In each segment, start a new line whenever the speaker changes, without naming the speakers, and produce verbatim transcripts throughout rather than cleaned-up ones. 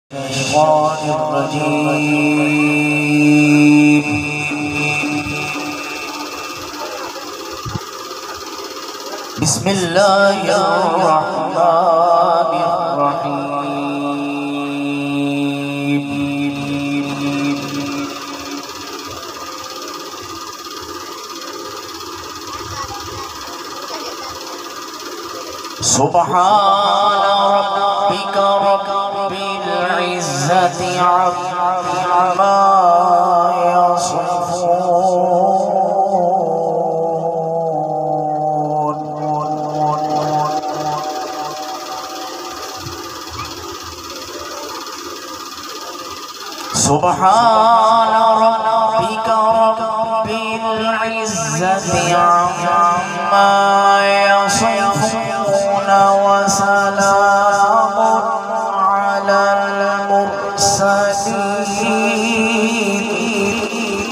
الشيطان الرجيم. بسم الله الرحمن الرحيم. سبحان ربك رب العزة عما يصفون. سبحان ربك رب العزة عما يصفون وسلام على المرسلين.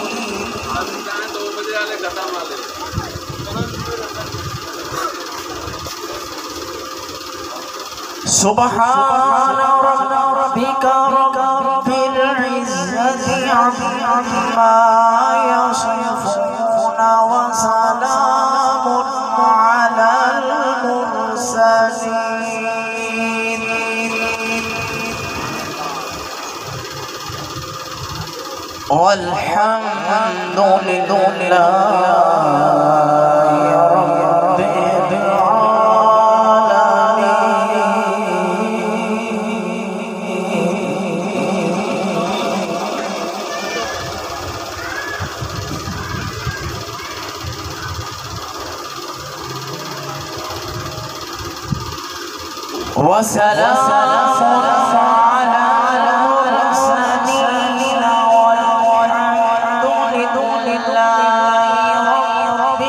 سبحان ربك رب العزة عما يصفون وسلام على المرسلين والحمد لله رب وسلام على المرسلين والحمد لله رب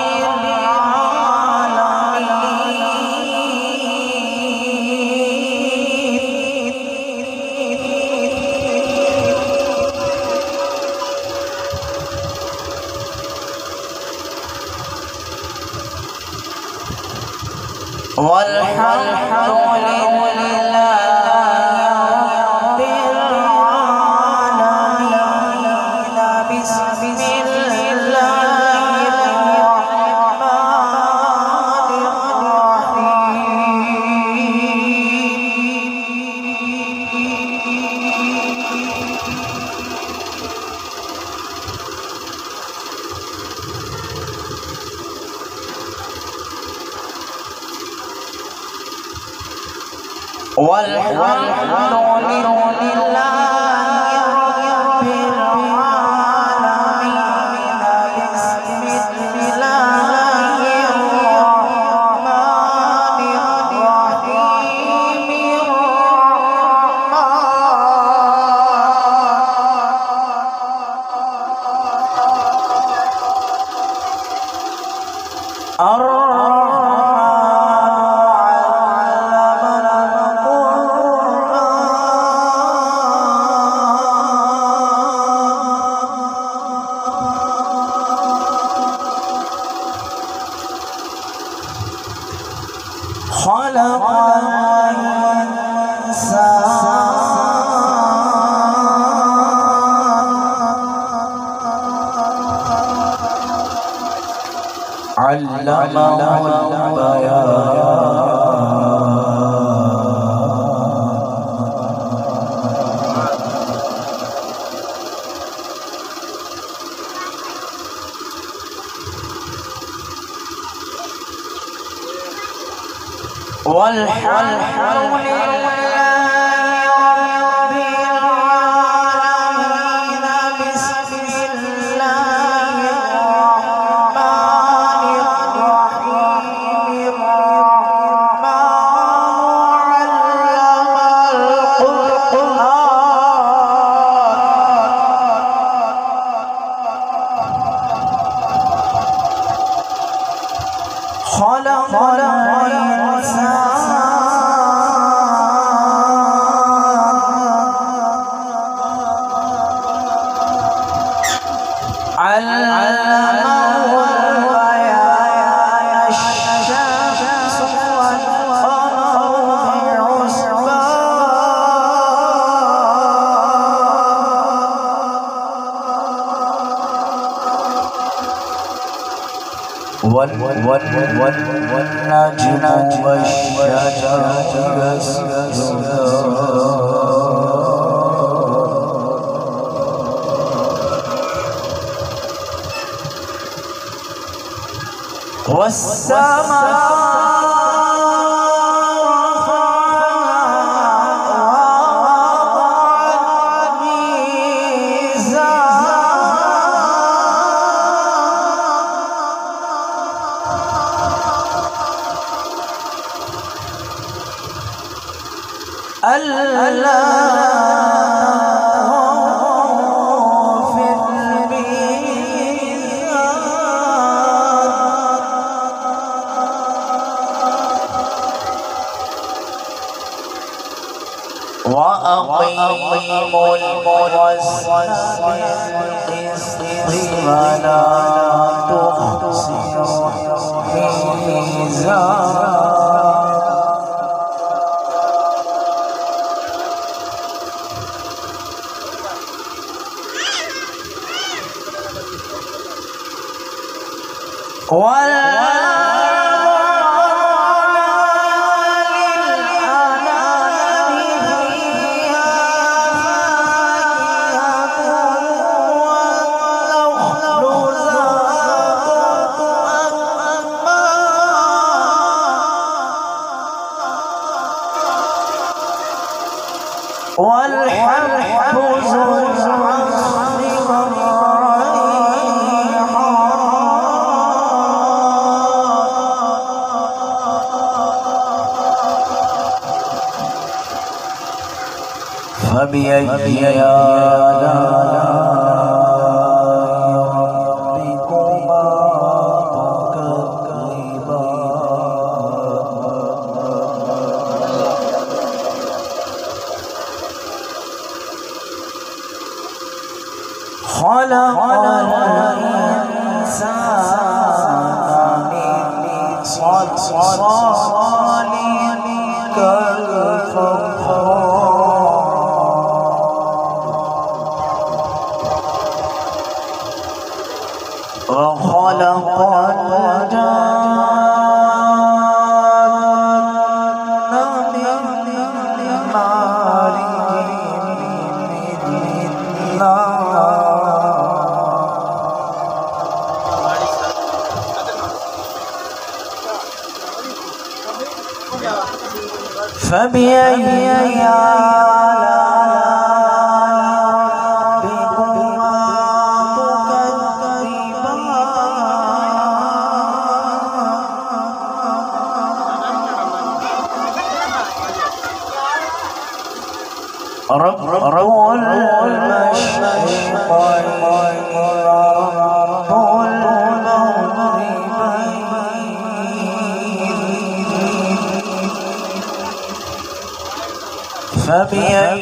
العالمين. والحمد والحمد لله رب العالمين. بسم الله الرحمن الرحيم. خلق الإنسان علمه البيان. والحمد لله رب العالمين. بسم الله الرحمن الرحيم. الرحمن علم القرآن. خلق الإنسان والنجم والشجر يسجدان والسماء ألا في الميزان وأقيموا الوزن بالقسط ولا تخسروا الميزان والحب ذو العصف فبأي آلاء ربكما تكذبان خلق الإنسان من صلصال كالفخار وخلق الجن من مارج من نار فبأي آلاء ربكما رب رب المشرقين رب المغربين فبأي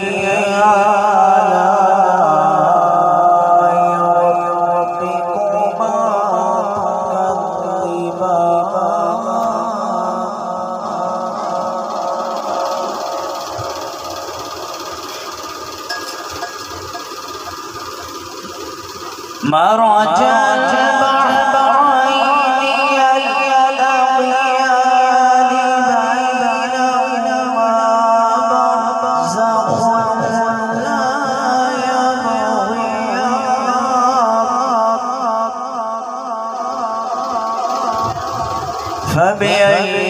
آلاء ربكما تكذبان مرج البحرين يلتقيان بينهما برزخ لا يبغيان فبأي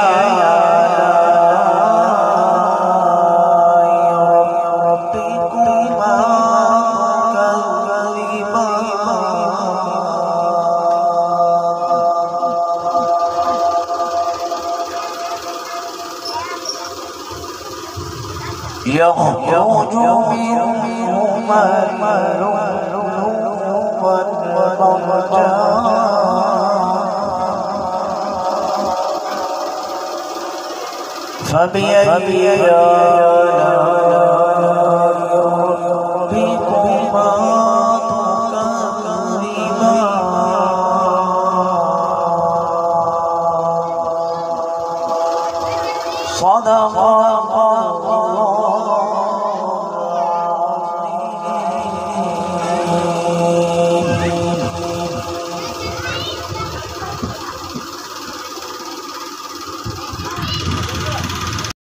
يخرج منهما اللؤلؤ والمرجان فبأي آلاء